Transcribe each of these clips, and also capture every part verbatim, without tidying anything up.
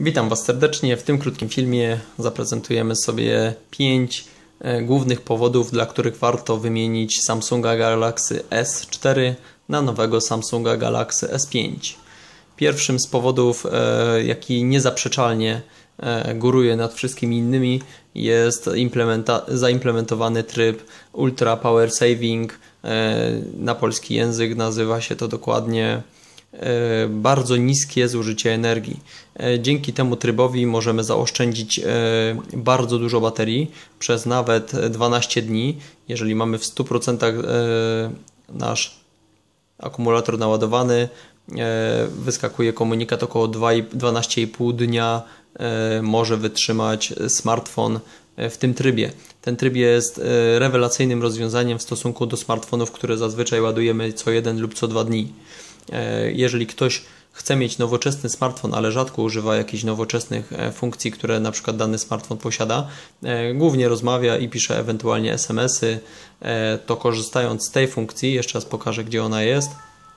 Witam Was serdecznie. W tym krótkim filmie zaprezentujemy sobie pięć głównych powodów, dla których warto wymienić Samsunga Galaxy S cztery na nowego Samsunga Galaxy S pięć. Pierwszym z powodów, jaki niezaprzeczalnie góruje nad wszystkimi innymi, jest zaimplementowany tryb Ultra Power Saving. Na polski język nazywa się to dokładnie bardzo niskie zużycie energii. Dzięki temu trybowi możemy zaoszczędzić bardzo dużo baterii przez nawet dwanaście dni. Jeżeli mamy w stu procentach nasz akumulator naładowany, wyskakuje komunikat około dwanaście i pół dnia może wytrzymać smartfon w tym trybie. Ten tryb jest rewelacyjnym rozwiązaniem w stosunku do smartfonów, które zazwyczaj ładujemy co jeden lub co dwa dni. Jeżeli ktoś chce mieć nowoczesny smartfon, ale rzadko używa jakichś nowoczesnych funkcji, które na przykład dany smartfon posiada, głównie rozmawia i pisze ewentualnie es em esy, to korzystając z tej funkcji, jeszcze raz pokażę, gdzie ona jest.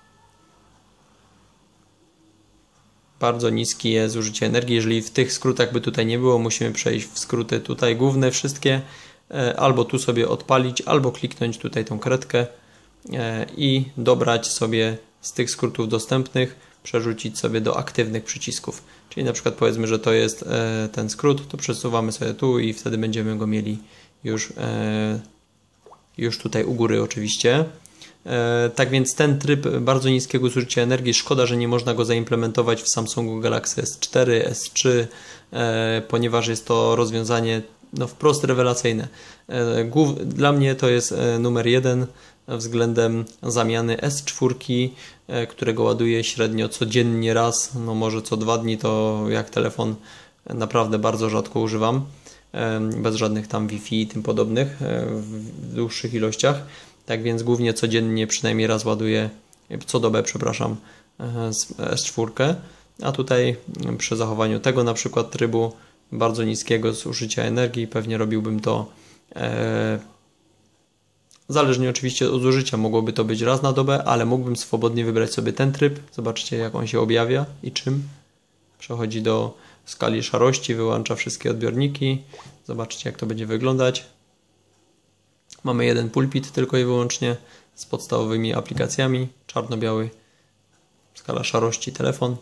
Bardzo niskie jest zużycie energii. Jeżeli w tych skrótach by tutaj nie było, musimy przejść w skróty tutaj główne wszystkie, albo tu sobie odpalić, albo kliknąć tutaj tą kredkę i dobrać sobie z tych skrótów dostępnych, przerzucić sobie do aktywnych przycisków. Czyli na przykład powiedzmy, że to jest ten skrót, to przesuwamy sobie tu i wtedy będziemy go mieli już, już tutaj u góry oczywiście. Tak więc ten tryb bardzo niskiego zużycia energii, szkoda, że nie można go zaimplementować w Samsungu Galaxy S cztery, S trzy, ponieważ jest to rozwiązanie no, wprost rewelacyjne. Dla mnie to jest numer jeden względem zamiany S cztery, którego ładuję średnio codziennie raz, no może co dwa dni, to jak telefon naprawdę bardzo rzadko używam, bez żadnych tam Wi-Fi i tym podobnych w dłuższych ilościach. Tak więc głównie codziennie przynajmniej raz ładuję, co dobę, przepraszam, S cztery, a tutaj przy zachowaniu tego na przykład trybu bardzo niskiego zużycia energii pewnie robiłbym to e, zależnie oczywiście od zużycia, mogłoby to być raz na dobę, ale mógłbym swobodnie wybrać sobie ten tryb. Zobaczcie, jak on się objawia i czym. Przechodzi do skali szarości, wyłącza wszystkie odbiorniki. Zobaczcie, jak to będzie wyglądać. Mamy jeden pulpit tylko i wyłącznie z podstawowymi aplikacjami. Czarno-biały, skala szarości, telefon.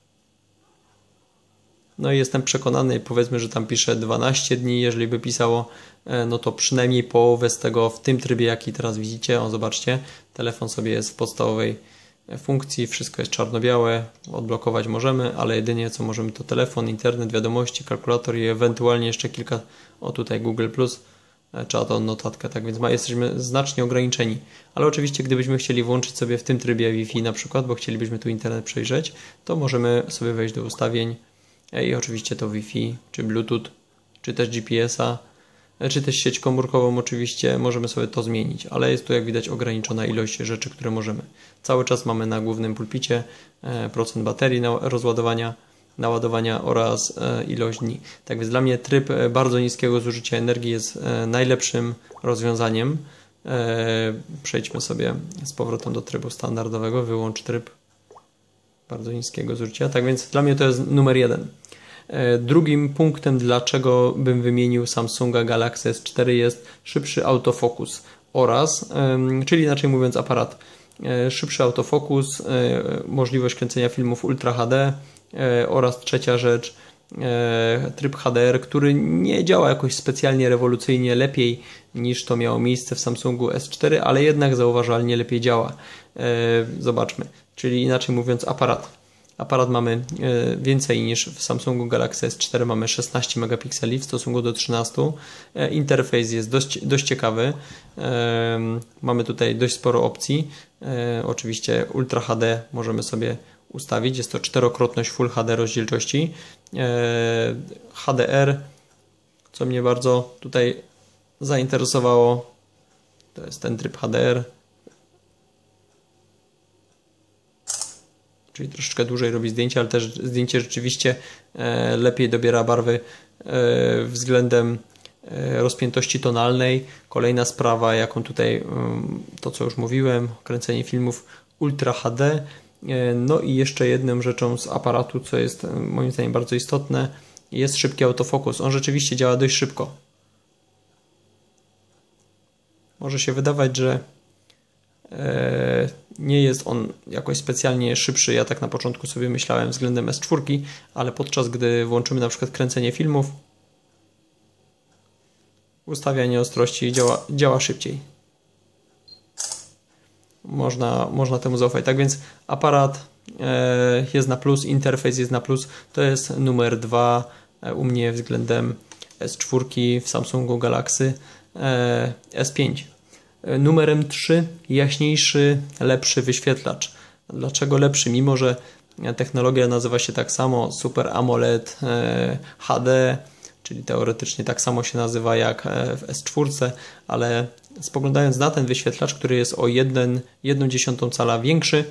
No i jestem przekonany, powiedzmy, że tam pisze dwanaście dni, jeżeli by pisało, no to przynajmniej połowę z tego w tym trybie, jaki teraz widzicie. O, zobaczcie, telefon sobie jest w podstawowej funkcji, wszystko jest czarno-białe, odblokować możemy, ale jedynie co możemy to telefon, internet, wiadomości, kalkulator i ewentualnie jeszcze kilka, o tutaj Google plus, czat, notatkę, tak więc ma, jesteśmy znacznie ograniczeni. Ale oczywiście, gdybyśmy chcieli włączyć sobie w tym trybie Wi-Fi na przykład, bo chcielibyśmy tu internet przejrzeć, to możemy sobie wejść do ustawień i oczywiście to Wi-Fi, czy Bluetooth, czy też G P S a, czy też sieć komórkową oczywiście, możemy sobie to zmienić, ale jest tu jak widać ograniczona ilość rzeczy, które możemy. Cały czas mamy na głównym pulpicie procent baterii na rozładowania, naładowania oraz ilość dni. Tak więc dla mnie tryb bardzo niskiego zużycia energii jest najlepszym rozwiązaniem. Przejdźmy sobie z powrotem do trybu standardowego, wyłącz tryb bardzo niskiego zużycia. Tak więc dla mnie to jest numer jeden. Drugim punktem, dlaczego bym wymienił Samsunga Galaxy S cztery, jest szybszy autofokus oraz, czyli inaczej mówiąc, aparat. Szybszy autofokus, możliwość kręcenia filmów Ultra H D oraz trzecia rzecz, tryb H D R, który nie działa jakoś specjalnie rewolucyjnie lepiej niż to miało miejsce w Samsungu S cztery, ale jednak zauważalnie lepiej działa. Zobaczmy, czyli inaczej mówiąc aparat. Aparat mamy więcej niż w Samsungu Galaxy S cztery, mamy szesnaście megapikseli w stosunku do trzynastu. Interfejs jest dość, dość ciekawy. Mamy tutaj dość sporo opcji. Oczywiście Ultra H D możemy sobie ustawić. Jest to czterokrotność Full H D rozdzielczości. H D R, co mnie bardzo tutaj zainteresowało, to jest ten tryb H D R. Czyli troszeczkę dłużej robi zdjęcie, ale też zdjęcie rzeczywiście lepiej dobiera barwy względem rozpiętości tonalnej. Kolejna sprawa, jaką tutaj, to co już mówiłem, kręcenie filmów Ultra H D. No i jeszcze jedną rzeczą z aparatu, co jest moim zdaniem bardzo istotne, jest szybki autofokus. On rzeczywiście działa dość szybko. Może się wydawać, że nie jest on jakoś specjalnie szybszy. Ja tak na początku sobie myślałem względem S cztery, ale podczas gdy włączymy na przykład kręcenie filmów, ustawianie ostrości działa, działa szybciej. Można, można temu zaufać. Tak więc aparat jest na plus, interfejs jest na plus. To jest numer dwa u mnie względem S cztery w Samsungu Galaxy S pięć. Numerem trzy jaśniejszy, lepszy wyświetlacz. Dlaczego lepszy? Mimo że technologia nazywa się tak samo Super AMOLED H D, czyli teoretycznie tak samo się nazywa jak w S cztery, ale spoglądając na ten wyświetlacz, który jest o jedną dziesiątą cala większy,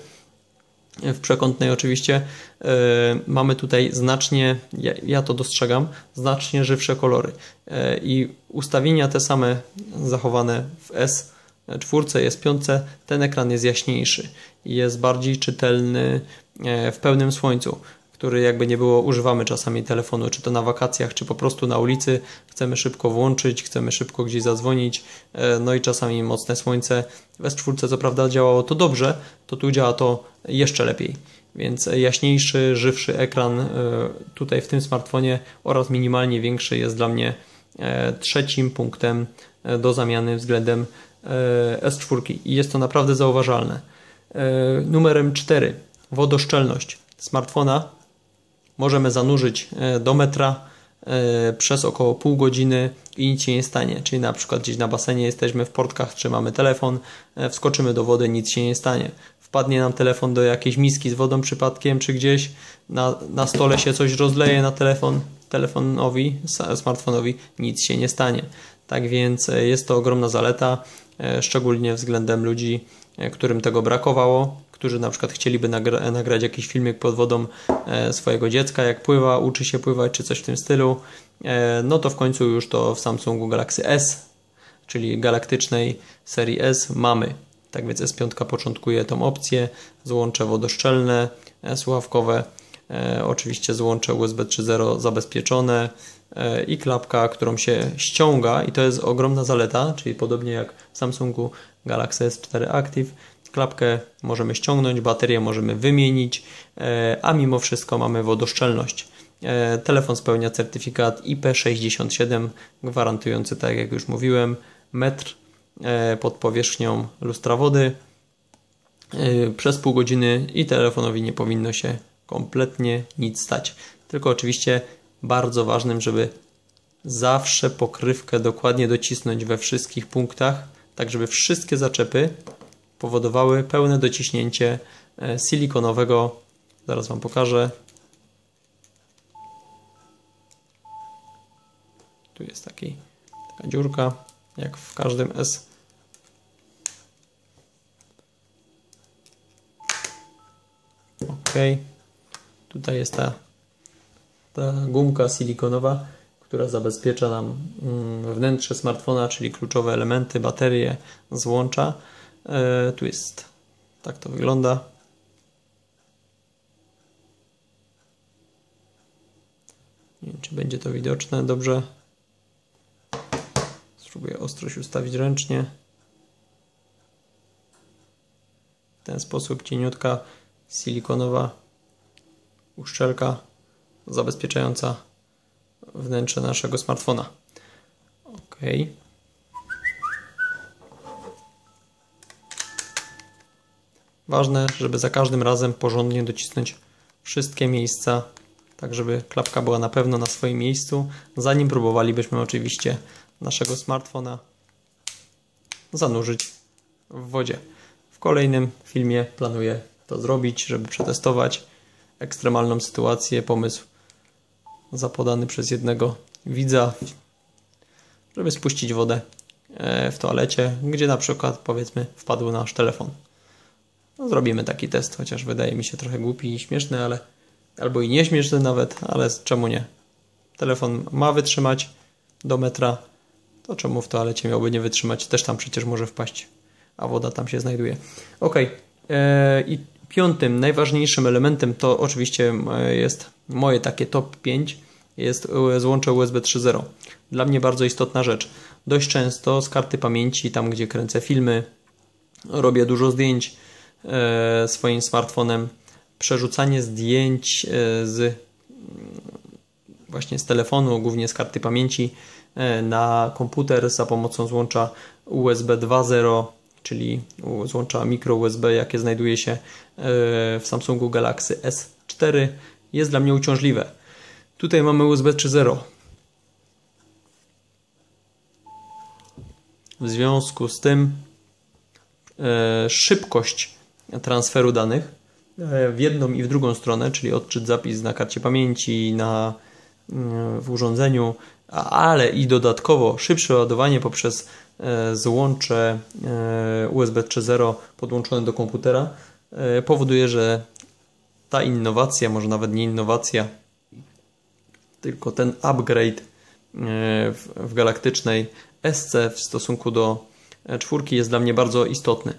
w przekątnej oczywiście, yy, mamy tutaj znacznie, ja, ja to dostrzegam, znacznie żywsze kolory. Yy, I ustawienia te same zachowane w S cztery, S pięć, ten ekran jest jaśniejszy i jest bardziej czytelny yy, w pełnym słońcu, który jakby nie było, używamy czasami telefonu, czy to na wakacjach, czy po prostu na ulicy, chcemy szybko włączyć, chcemy szybko gdzieś zadzwonić, no i czasami mocne słońce. W S cztery co prawda działało to dobrze, to tu działa to jeszcze lepiej, więc jaśniejszy, żywszy ekran tutaj w tym smartfonie oraz minimalnie większy jest dla mnie trzecim punktem do zamiany względem S cztery i jest to naprawdę zauważalne. Numerem cztery, wodoszczelność smartfona. Możemy zanurzyć do metra przez około pół godziny i nic się nie stanie. Czyli na przykład gdzieś na basenie jesteśmy, w portkach trzymamy telefon, wskoczymy do wody, nic się nie stanie. Wpadnie nam telefon do jakiejś miski z wodą przypadkiem, czy gdzieś na, na stole się coś rozleje na telefon, telefonowi, smartfonowi, nic się nie stanie. Tak więc jest to ogromna zaleta, szczególnie względem ludzi, którym tego brakowało, którzy na przykład chcieliby nagra nagrać jakiś filmik pod wodą e, swojego dziecka, jak pływa, uczy się pływać, czy coś w tym stylu, e, no to w końcu już to w Samsungu Galaxy S, czyli galaktycznej serii S mamy. Tak więc S pięć początkuje tą opcję, złącze wodoszczelne, e, słuchawkowe, e, oczywiście złącze U S B trzy zero zabezpieczone e, i klapka, którą się ściąga i to jest ogromna zaleta, czyli podobnie jak w Samsungu Galaxy S cztery Active, klapkę możemy ściągnąć, baterię możemy wymienić, a mimo wszystko mamy wodoszczelność. Telefon spełnia certyfikat I P sześćdziesiąt siedem, gwarantujący, tak jak już mówiłem, metr pod powierzchnią lustra wody przez pół godziny i telefonowi nie powinno się kompletnie nic stać. Tylko oczywiście bardzo ważnym, żeby zawsze pokrywkę dokładnie docisnąć we wszystkich punktach, tak żeby wszystkie zaczepy powodowały pełne dociśnięcie silikonowego, zaraz Wam pokażę. Tu jest taki, taka dziurka, jak w każdym S. Ok, tutaj jest ta, ta gumka silikonowa, która zabezpiecza nam wnętrze smartfona, czyli kluczowe elementy, baterię, złącza. E, tu jest, tak to wygląda. Nie wiem, czy będzie to widoczne dobrze. Spróbuję ostrość ustawić ręcznie. W ten sposób cieniutka silikonowa uszczelka zabezpieczająca wnętrze naszego smartfona. Ok. Ważne, żeby za każdym razem porządnie docisnąć wszystkie miejsca, tak żeby klapka była na pewno na swoim miejscu, zanim próbowalibyśmy oczywiście naszego smartfona zanurzyć w wodzie. W kolejnym filmie planuję to zrobić, żeby przetestować ekstremalną sytuację, pomysł zapodany przez jednego widza, żeby spuścić wodę w toalecie, gdzie na przykład, powiedzmy, wpadł nasz telefon. No, zrobimy taki test, chociaż wydaje mi się trochę głupi i śmieszny, ale albo i nieśmieszny nawet, ale czemu nie? Telefon ma wytrzymać do metra, to czemu w toalecie miałby nie wytrzymać? Też tam przecież może wpaść, a woda tam się znajduje. Ok, eee, i Piątym, najważniejszym elementem to oczywiście jest moje takie top pięć, jest złącze U S B trzy zero. Dla mnie bardzo istotna rzecz. Dość często z karty pamięci, tam gdzie kręcę filmy, robię dużo zdjęć e, swoim smartfonem, przerzucanie zdjęć e, z właśnie z telefonu, głównie z karty pamięci e, na komputer za pomocą złącza U S B dwa zero, czyli złącza micro U S B, jakie znajduje się e, w Samsungu Galaxy S cztery, jest dla mnie uciążliwe. Tutaj mamy U S B trzy zero. W związku z tym e, szybkość transferu danych e, w jedną i w drugą stronę, czyli odczyt zapis na karcie pamięci, na, e, w urządzeniu, ale i dodatkowo szybsze ładowanie poprzez e, złącze e, U S B trzy zero podłączone do komputera e, powoduje, że ta innowacja, może nawet nie innowacja, tylko ten upgrade e, w, w galaktycznej S C w stosunku do czwórki jest dla mnie bardzo istotny.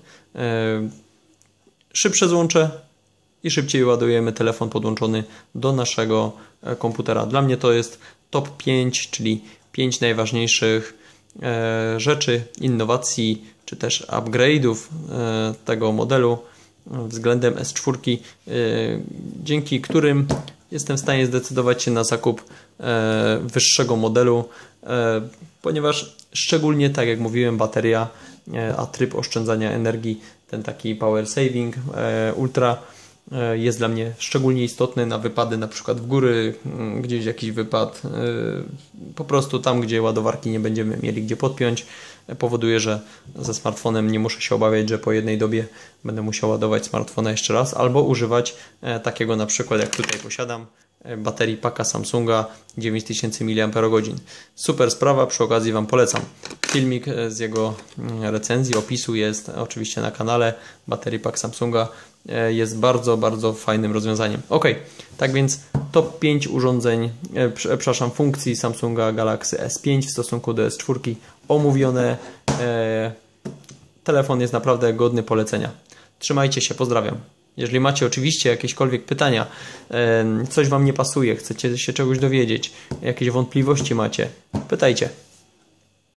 Szybsze złącze i szybciej ładujemy telefon podłączony do naszego komputera. Dla mnie to jest top pięć, czyli pięć najważniejszych rzeczy, innowacji czy też upgrade'ów tego modelu względem S cztery, dzięki którym jestem w stanie zdecydować się na zakup wyższego modelu, ponieważ szczególnie, tak jak mówiłem, bateria, a tryb oszczędzania energii, ten taki power saving ultra, jest dla mnie szczególnie istotny na wypady na przykład w góry, gdzieś jakiś wypad, po prostu tam, gdzie ładowarki nie będziemy mieli gdzie podpiąć, powoduje, że ze smartfonem nie muszę się obawiać, że po jednej dobie będę musiał ładować smartfona jeszcze raz, albo używać takiego na przykład, jak tutaj posiadam, baterii paka Samsunga dziewięć tysięcy miliamperogodzin. Super sprawa, przy okazji Wam polecam. Filmik z jego recenzji, opisu jest oczywiście na kanale. Baterii pak Samsunga jest bardzo, bardzo fajnym rozwiązaniem. Ok, tak więc top pięć urządzeń, przepraszam, funkcji Samsunga Galaxy S pięć w stosunku do S cztery omówione. Telefon jest naprawdę godny polecenia. Trzymajcie się, pozdrawiam. Jeżeli macie oczywiście jakiekolwiek pytania, coś Wam nie pasuje, chcecie się czegoś dowiedzieć, jakieś wątpliwości macie, pytajcie.